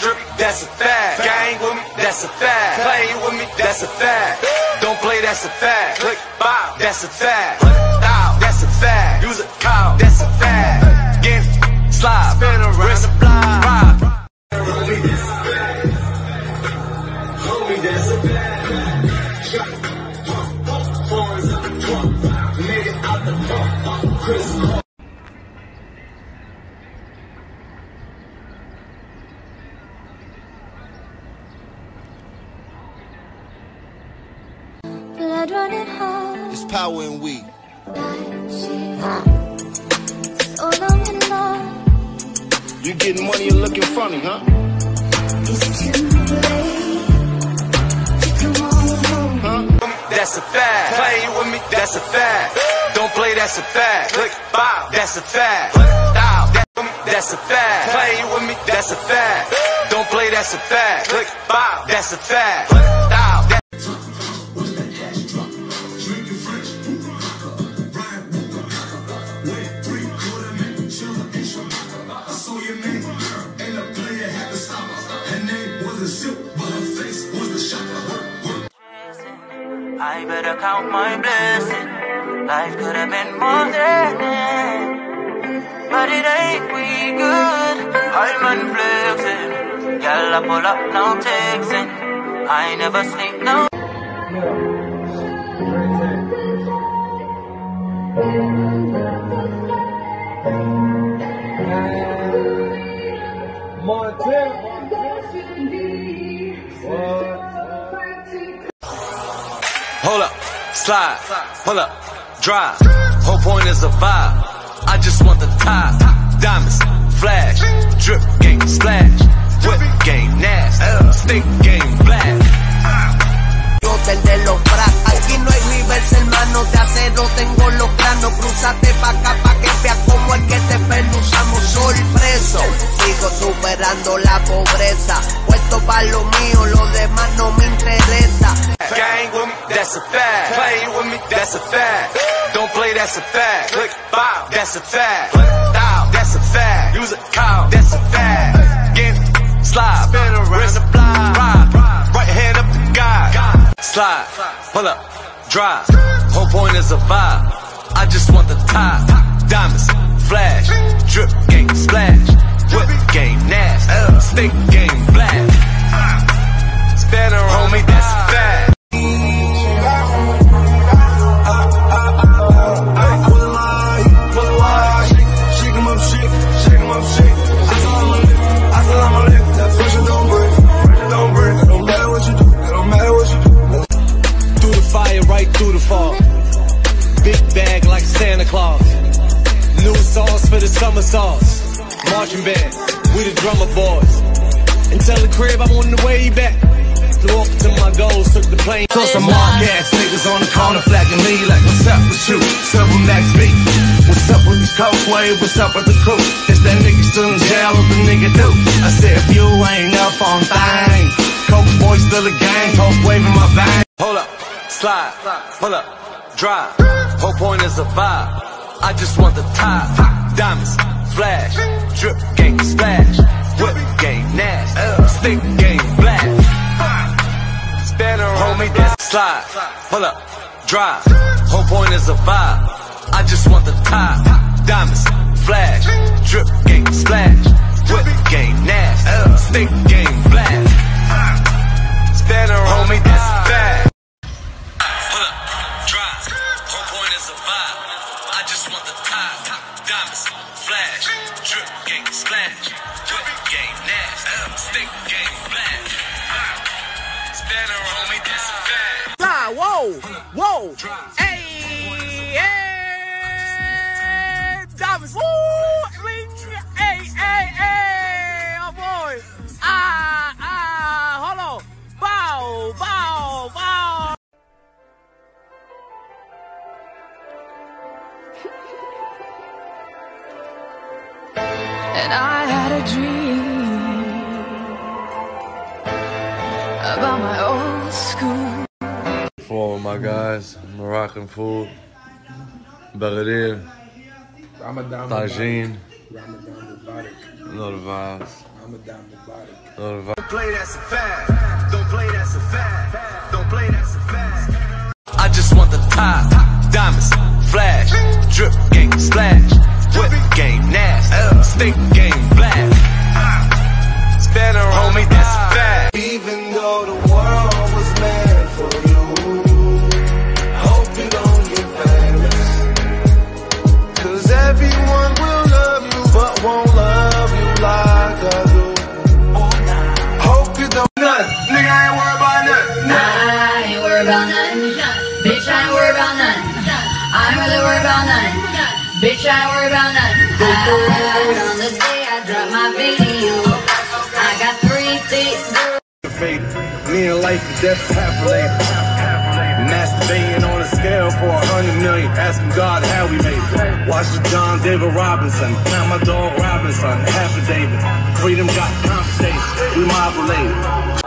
drip, that's a fact. Gang with me, that's a fact. Play with me, that's a fact. Don't play, that's a fact. Click, bow, that's a fact. Down, that's a fact. Use a cow, that's a fact. Get slide, spin around the block. Homie, that's a fact. Nigga out the Chris. Blood running hard. It's power in weed. So long and long. You getting money and looking funny, huh? It's too late to come on home. That's a fact. Play with me, that's a fact. Don't play, that's a fact. Click, bow, that's a fact. Down, that's a fact. Play with me, that's a fact. Don't play, that's a fact. Click, bow, that's a fact. Down, I better count my blessing. Life could have been more than it, but it ain't we good. I'm unflexing. Y'all I pull up now texting. I never sleep now. hold up, slide, pull up, drive. Whole point is a vibe. I just want the top. Diamonds, flash, drip game, splash. Whip game, nasty, stick game, black. Del de los bras. Aquí no hay reverse, hermano, de acero tengo los planos. Crúzate pa' acá pa' que veas como el que te peluzamos sorpreso. Sigo superando la pobreza, puesto pa' lo mío, lo demás no me interesa. Gang with me, that's a fact. Play with me, that's a fact. Don't play, that's a fact. Click, bow, that's a fact. Down, that's a fact. Use a cow, that's a fact. Get slide, spin around the block. Ride, right hand up to God. Slide, pull up, drive. Whole point is a vibe. I just want the top. Diamonds, flash, drip game, splash. Whip game, nasty, stick game, black. Spin around me, that's a fact. Through the fall, big bag like Santa Claus. New sauce for the summer sauce. Marching band, we the drummer boys. And tell the crib I'm on the way back. Flew up to my goals, took the plane. So some mark-ass niggas on the corner flagging me like, what's up with you? Silver Max B. What's up with this coke wave? What's up with the crew? Is that nigga still in jail? What the nigga do? I said if you ain't up on thing, coke boy still a gang, coke waving my vein. Hold up, slide, pull up, drive. Whole point is a vibe. I just want the top. Diamonds, flash, drip game, splash. Whip game, nasty, stick game, black. Spanner, homie, that's slide, pull up, drive. Whole point is a vibe. I just want the top. Diamonds, flash, drip game, splash. Whip game, nasty, stick game, black. Spanner, homie, that's bad. Pull up, drive. Whole point is a vibe. I just want the top. Diamonds, flash, drip game, splash. Whip game, nasty, stick game, black. Spanner, homie, that's a fact. Fly, whoa, whoa, hey, hey, diamonds, woo, ring, hey, hey, hey, oh boy, hold on, bow, bow, bow. And I had a dream about my old school. For all my guys, Moroccan food, Bagadir, Tagine, you know the vibes. I'm a diamond body. Don't play, that's a fact. Don't play, that's a fact. Don't play, that's a fact. I just want the top. Diamonds, flash, drip game, splash. Whip game, nasty. Steak game, blast. Stand around, homie, that's a fact. Even though the world was made for you, hope you don't get famous. Cause everyone will love you, but won't love you like I do. Hope you don't. None. Nigga, I ain't worried about nothing. I ain't worried about nothing. Bitch, I ain't worried about nothing. I ain't really worried about nothing. Bitch, I ain't worried about nothing. On the day I drop my video, I got 3 things. Me and life and death happen later. Masturbating on a scale for 100 million. Asking God how we made it. Watching John David Robinson. Count my dog Robinson. Half a David. Freedom got confiscated. We mob related.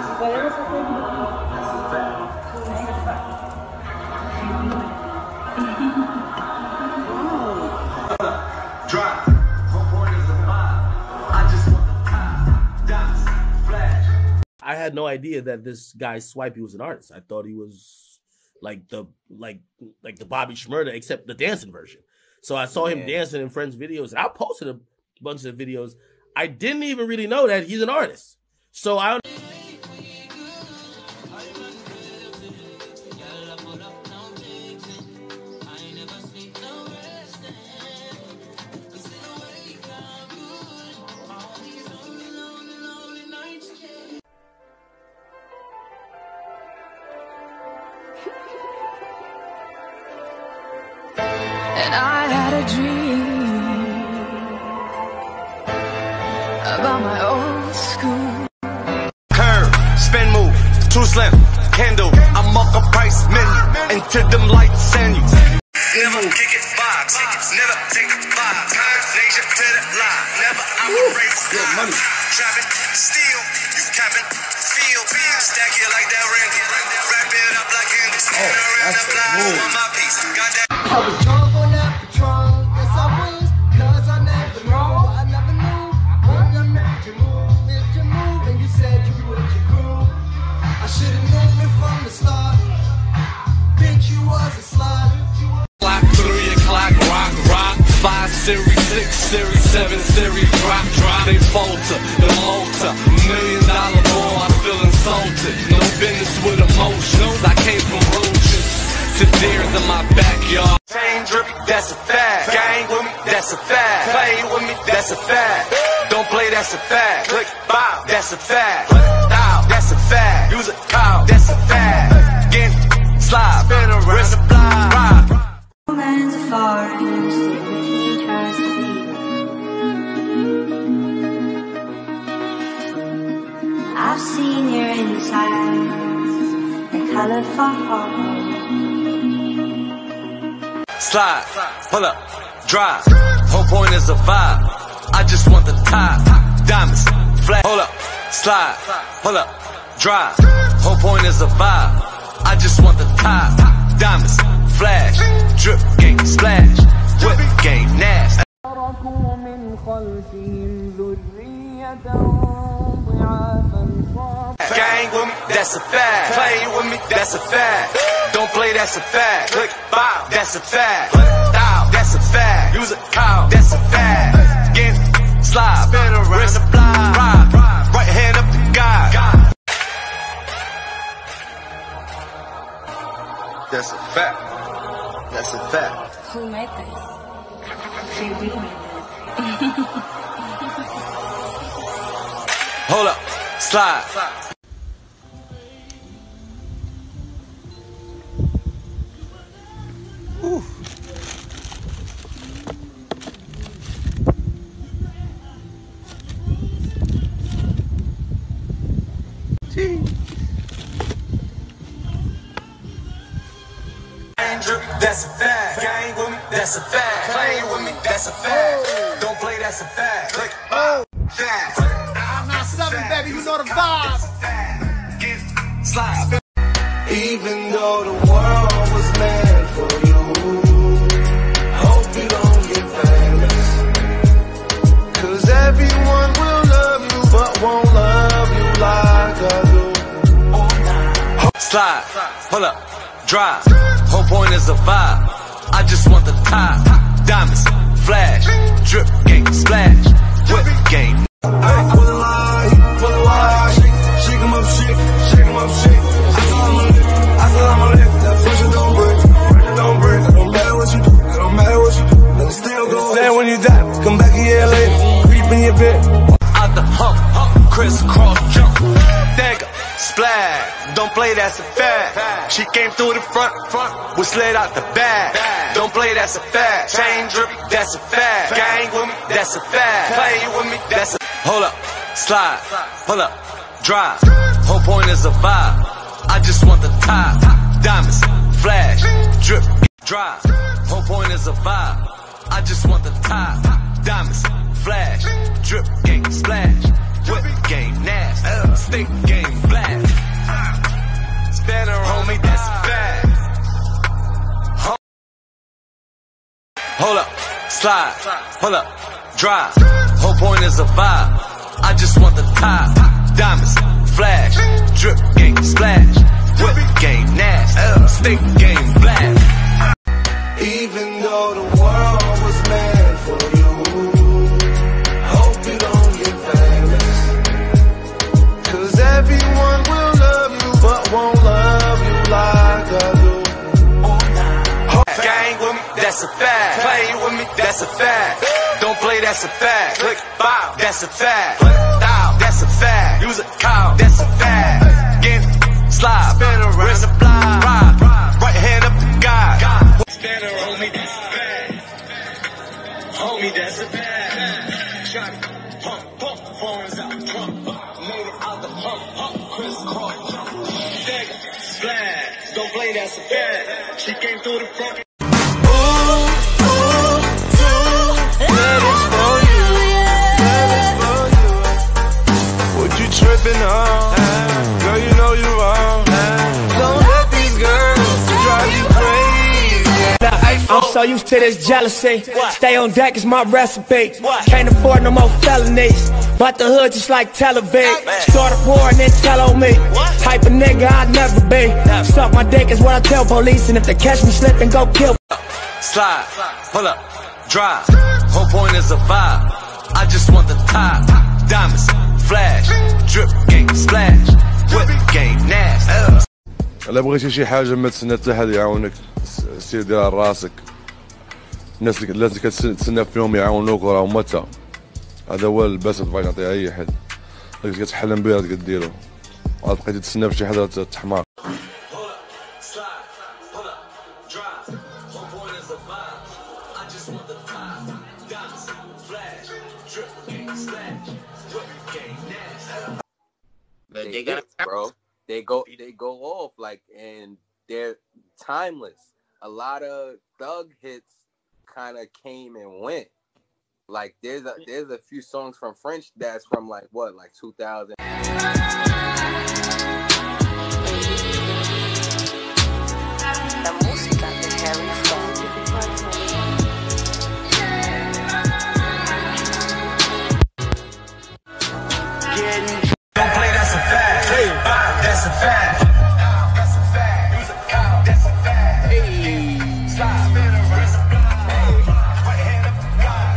I had no idea that this guy Swipey was an artist. I thought he was like the Bobby Shmurda, except the dancing version. So I saw him dancing in friends' videos, and I posted a bunch of videos. I didn't even really know that he's an artist. So I. And I had a dream about my old school. Curve, spin move, too slim, handle. I'm up a price menu into them lights and you. Never kick it box, never take a box. Nation to the line, never operate. Good money. Trapping, steal, you capping, feel, stack it like that Randy. Wrap it up like Andy. Stand around the block on my piece. Got that. I was drunk on that Patron, yes I was, cause I never knew, I never knew. When I made you move, and you said you with your crew. I should've known it from the start, bitch you was a slut. Clock, 3 o'clock, rock, 5 series, 6 series, 7 series, drop, they falter, the motor, $1 million more, I feel insulted, no business with emotions, I came from roaches to deers in my backyard. Chain drip, that's a fact. Gang with me, that's a fact. Play with me, that's a fact. Don't play, that's a fact. Click, bow, that's a fact. Down, that's a fact. Use a cow, that's a fact. Get, slide, spin around, wrist supply, ride. Lands are foreign, still he tries to be. I've seen your insides, the colorful. Slide, pull up, drive. Whole point is a vibe. I just want the top. Diamonds, flat. Hold up, slide, pull up, drive. Whole point is a vibe. I just want the top. Diamonds, flash, drip game, splash. Whip game, nasty. Gang with me, that's a fact. Play with me, that's a fact. Don't play, that's a fact. Click, bow, that's a fact. Down, that's a fact. Use a cow, that's a fact. Get, slide, spin around, wrist supply, ride. Right hand up to God. That's a fact. That's a fact. Who made this? Who made this? Hold up, slide. Ooh. That's a fact. Gang with me, that's a fact. Play with me, that's a fact. Don't play, that's a fact. Click, fact. I'm not 7, baby, you know the vibe. Get, slide. Even though the world was made for you, hope you don't get famous. Cause everyone will love you, slide, pull up, drive. Whole point is a vibe. I just want the top. Diamonds, flash, drip game, splash, whip game. I put a lie, shake 'em up, shake 'em up, shake. I said I'ma live, that pressure don't break. It don't matter what you do, it don't matter what you do. Let it still go. Stand when you die, come back a year later, creep in your bed. Out the hump, crisscross jump, dagger, splash. Don't play, that's a fact. She came through the front, we slid out the back. Don't play, that's a fact. Chain drip, that's a fact. Gang with me, that's a fact. Play with me, that's a. Hold up, slide, pull up, drive. Whole point is a vibe. I just want the top. Diamonds, flash, drip, drive. Whole point is a vibe. I just want the top. Diamonds, flash, drip game, splash, whip game, nasty, stick game, blast. Spanner on me, that's a fact. Hold up, slide, pull up, drive. Whole point is a vibe. I just want the top. Diamonds, flash, drip game, splash, whip game, nasty, stick game, blast. Even though the world was made for you, hope you don't get famous. 'Cause everyone will love you, but won't love you like I do. Gang with me, that's a fact. Play with me, that's a fact. Don't play, that's a fact. Click, bow, that's a fact. Style, that's a fact. Use a cow, that's a fact. Get slide, spin around, supply, ride, right hand up to God. Spanner on me, that's a fact. Homie, that's a fact. Shot, pump, phones out, Trump, made it out the hump, crisscross, dagger, splash. Don't play, that's a fact. She came through the front. Tripping on, girl, you know you wrong. Don't let these girls drive you crazy. I'm so used to this jealousy. Stay on deck is my recipe. Can't afford no more felonies. But the hood just like Tel Aviv. Start a war and then tell on me. Type of nigga I'd never be. Suck my dick is what I tell police. And if they catch me slipping, go kill. Slide, pull up, drive. Whole point is a vibe. I just want the top. Diamonds, flash, drip game, splash, whip game, nasty. لا بغيتي شي حاجه ما تسنى حتى حد يعاونك، سير ديرها راسك. الناس اللي كتسنى فيهم يعاونوك راهم هما تا. هذا هو الباس اللي بغيت نعطيها اي حد. اللي كتحلم بها كديرو. عاد بقيتي تسنى في شي حدا تحماق. But they got bro. They go off like, and they're timeless. A lot of thug hits kind of came and went. Like there's a few songs from French that's from like 2000. La música de Harry Styles. Don't play, that's a fact. That's a fact. That's a fact. That's a fact. Hey, slide. Right hand up to God.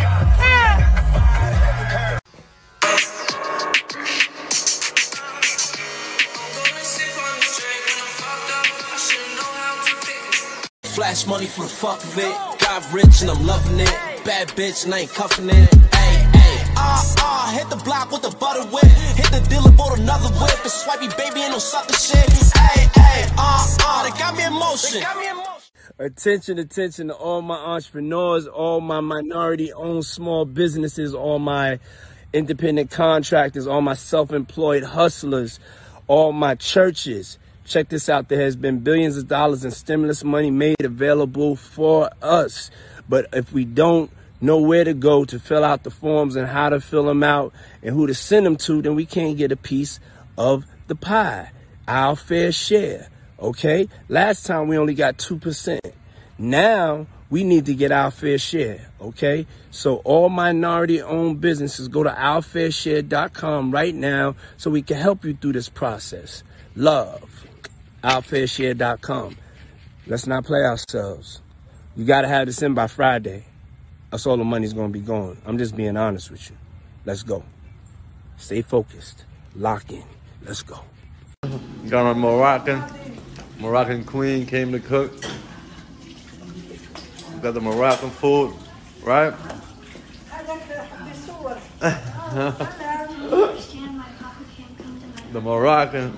Flash money for the fuck of it. Got rich and I'm loving it. Bad bitch and I ain't cuffing it. Hit the block with the butter whip. Hit the dealer, bought another whip. The swipey baby ain't no sucker shit. They got me in motion. Attention to all my entrepreneurs, all my minority-owned small businesses, all my independent contractors, all my self-employed hustlers, all my churches. Check this out. There has been billions of dollars in stimulus money made available for us. But if we don't know where to go to fill out the forms and how to fill them out and who to send them to, then we can't get a piece of the pie, our fair share, okay? Last time we only got 2%. Now we need to get our fair share, okay? So all minority-owned businesses, go to ourfairshare.com right now so we can help you through this process. Love. Outfairshare.com. Let's not play ourselves. You got to have this in by Friday. That's all the money's going to be going. I'm just being honest with you. Let's go. Stay focused. Lock in. Let's go. Got a Moroccan queen came to cook. Got the Moroccan food, right? The Moroccan.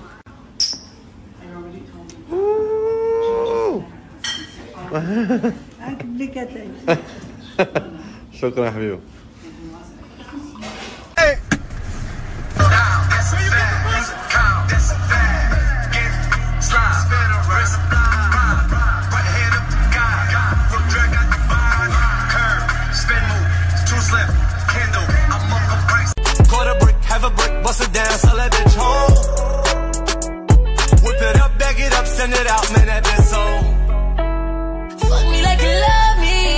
Ooh. شكرا يا حبيبي. Bust it down, sell that bitch home. Whip it up, bag it up, send it out, man, that bitch sold. Fuck me like you love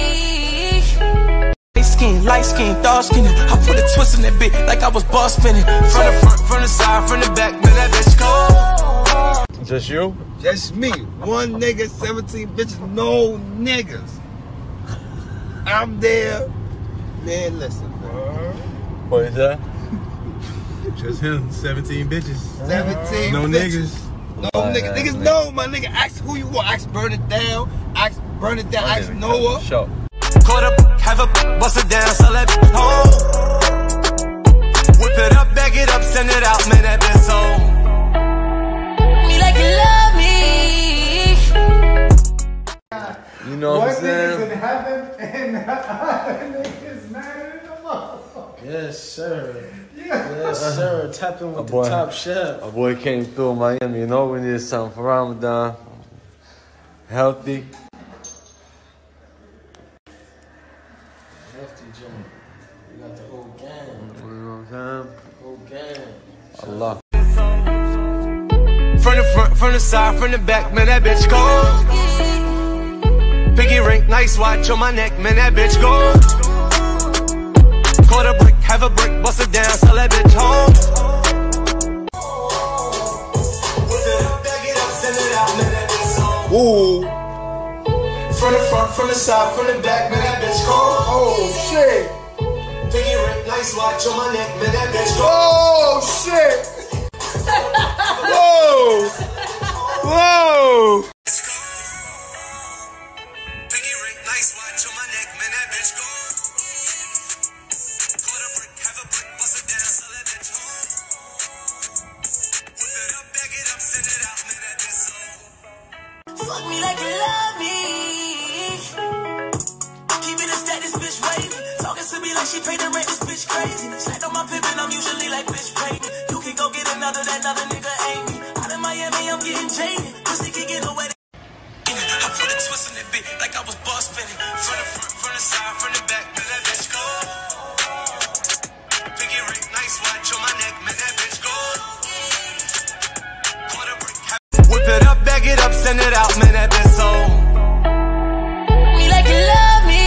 me. Light skin, dark skin. I put a twist in that bitch like I was boss spinning. From the front, from the side, from the back, man, that bitch cold. Just you? Just me. One nigga, 17 bitches, no niggas. I'm there. Man, listen, bro. What is that? Just him, 17 bitches. 17 no bitches. Niggas. No niggas. Niggas know, my nigga. Ask who you want. Ask Burn It Down. Ask Burn It Down. Ask Noah. Sure. Caught up, have a bust it down, sell that bitch home. Whip it up, bag it up, send it out, man, that bitch sold. Me like you love me. You know what I'm saying? One nigga's in heaven and the other niggas mad in the motherfucker. Yes, sir. Yes, sir. Tapping with the top chef. A boy came through Miami. You know, we needed something for Ramadan. Healthy. Hefty joint. You got the whole gang. You know what I'm saying? Whole gang. Allah. From the front, from the side, from the back, man, that bitch gold. Piggy ring, nice watch on my neck, man, that bitch gold. Caught a brick, have a brick, bust it down, sell that bitch home. Whip it up, bag it up, send it out, man, that bitch sold. Ooh. From the front, from the side, from the back, man, that bitch gold. Oh, shit. Piggy ring, nice watch on my neck, man, that bitch gold. Oh, shit. Whoa. Whoa. Piggy ring, nice watch on my neck, man, that bitch gold. Fuck me like you love me. Keeping a status, bitch wavy. Talking to me like she paid the rent, this bitch crazy. Slapped on my pippin', I'm usually like bitch pay me. You can go get another, that another nigga ain't me. Out in Miami, I'm getting jaded. Pussy can get away. I put a twist in that bitch like I was boss spinning. From the front, from the side, from the back, man, that bitch gold. Piggy ring, nice watch on my neck, man, that bitch gold. Whip it up, bag it up, send it out, man, that bitch sold. Me like you love me.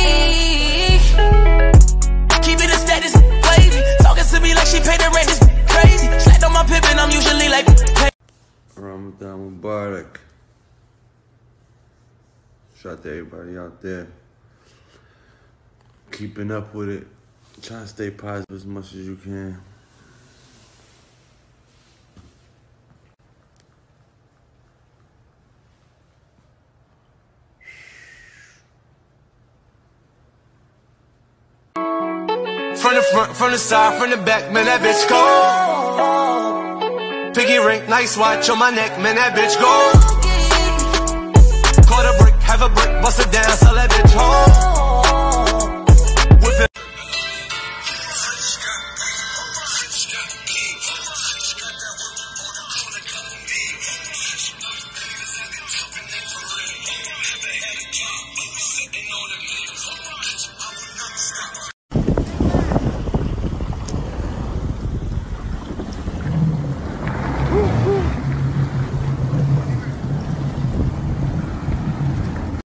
Keeping the status wavy. Talking to me like she paid the rent, this crazy. Slapped on my pippin', I'm usually like Ramadan Mubarak. Shout out to everybody out there. Keeping up with it. Trying to stay positive as much as you can. From the front, from the side, from the back, man, that bitch gold. Piggy ring, nice watch on my neck, man, that bitch gold. Caught a brick, have a brick, bust it down, sell that bitch home.